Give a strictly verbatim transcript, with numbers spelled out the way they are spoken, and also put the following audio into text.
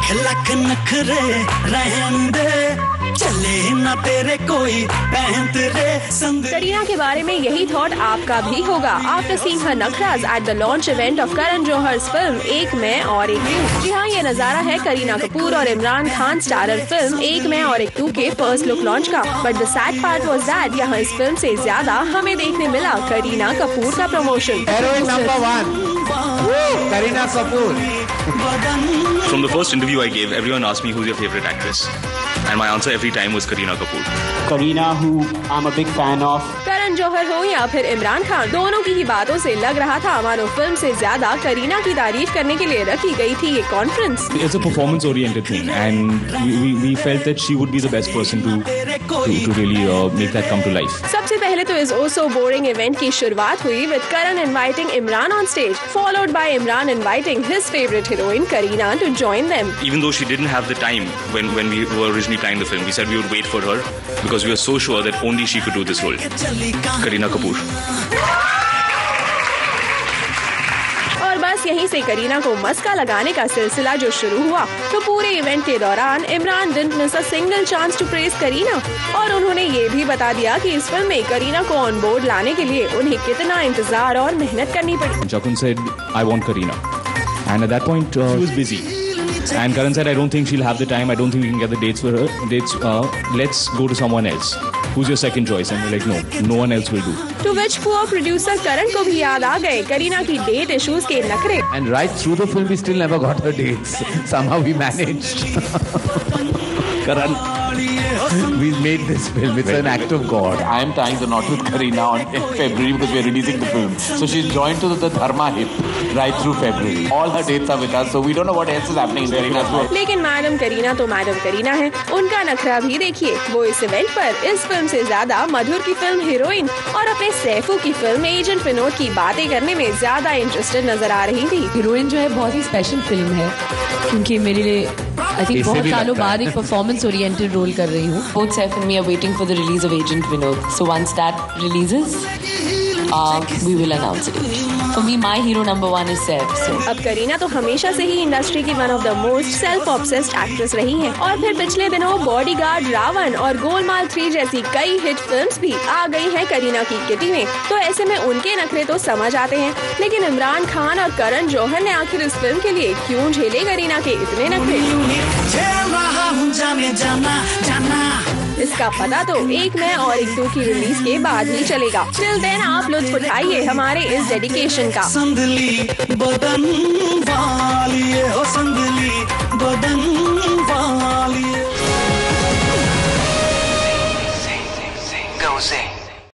लाख लाख नखरे रहन दे, चले ना तेरे कोई पहनत रे संग। करीना के बारे में यही थॉट आपका भी होगा आफ्टर सीइंग हर नखराज at the launch event of Karan Johar's film Ek Main और एक तू। जी हाँ, ये नजारा है करीना कपूर और इमरान खान स्टारर फिल्म एक मैं और एक तू के फर्स्ट लुक लॉन्च का। But the sad part was that यहाँ इस फिल्म से ज्यादा हमें देखने मिला करीना कपूर का promotion. Heroine number one. Kareena Kapoor. From the first interview I gave, everyone asked me who's your favorite actress, and my answer every time was Kareena Kapoor. Kareena, who I'm a big fan of. Karan Johar हो या फिर इमरान खान, दोनों की ही बातों से लग रहा था मानो फिल्म से ज्यादा करीना की तारीफ करने के लिए रखी गई थी ये conference. It's a performance-oriented thing, and we, we we felt that she would be the best person to to, to really uh, make that come to life. सबसे पहले तो इस Oh So Boring इवेंट की शुरुआत हुई with Karan inviting Imran on stage, followed by Imran inviting his favorite heroine Kareena to join them. Even though she didn't have the time when when we were originally planning the film, we said we would wait for her because we were so sure that only she could do this role. Kareena Kapoor. और बस यहीं से करीना को मस्का लगाने का सिलसिला जो शुरू हुआ, तो पूरे इवेंट के दौरान Imran didn't miss a single chance to praise Kareena. और उन्होंने ये भी बता दिया कि इस फिल्म में करीना को ऑन बोर्ड लाने के लिए उन्हें कितना इंतजार और मेहनत करनी पड़ी। Jakun said, "I want Kareena," and at that point uh, she was busy. And Karan said, "I don't think she'll have the time. I don't think we can get the dates for her. Dates. Uh, let's go to someone else. Who's your second choice?" And we're like, "No, no one else will do." To which poor producer Karan को भी याद आ गए करीना की date issues के नखरे। And right through the film, we still never got her dates. Somehow we managed. Karan, we made this film. It's an act of God. I am tying the knot with Kareena on in February because we are releasing the film. So she's joined to the, the Dharma hip right through February. All her dates are with us, so we don't know what else is happening in Kareena's world. लेकिन madam Kareena तो madam Kareena है, उनका नखरा भी देखिए। वो इस event पर इस फिल्म से ज्यादा मधुर की फिल्म हीरोइन और अपने सैफू की फिल्म एजेंट विनोद की बातें करने में ज्यादा इंटरेस्टेड नजर आ रही थी। हीरोइन जो है बहुत ही स्पेशल फिल्म है, क्योंकि मेरे लिए आई थिंक बहुत सालों बाद एक परफॉर्मेंस ओरिएंटेड रोल कर रही हूँ। Both Saif and me are waiting for the release of Agent Vinod. So once that releases, uh, we will announce it. For me, my hero number one is Saif. So. अब करीना तो हमेशा से ही industry की one of the most self obsessed actress रही हैं, और फिर पिछले दिनों बॉडीगार्ड, रावण और गोलमाल थ्री जैसी कई हिट फिल्म्स भी आ गई हैं करीना की किटी में। तो ऐसे में उनके नखरे तो समझ आते हैं, लेकिन इमरान खान और करण जौहर ने आखिर इस फिल्म के लिए क्यों झेले करीना के इतने नखरे? इसका पता तो एक मैं और एक दो की रिलीज के बाद ही चलेगा। टिल देन आप लुत्फ उठाइए हमारे इस डेडिकेशन का।